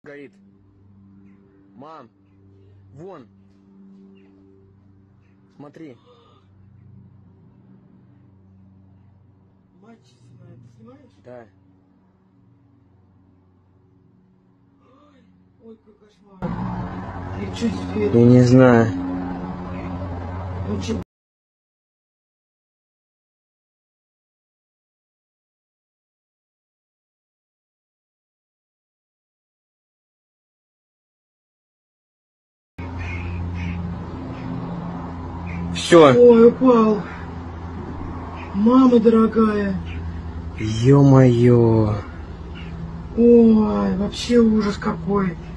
Горит. Мам, вон. Смотри. Мальчик снимает. Ты снимаешь? Да. Ой, какой кошмар. И что теперь? Я не знаю. Ну, что? Все. Ой, упал. Мама дорогая. Ё-моё. Ой, вообще ужас какой.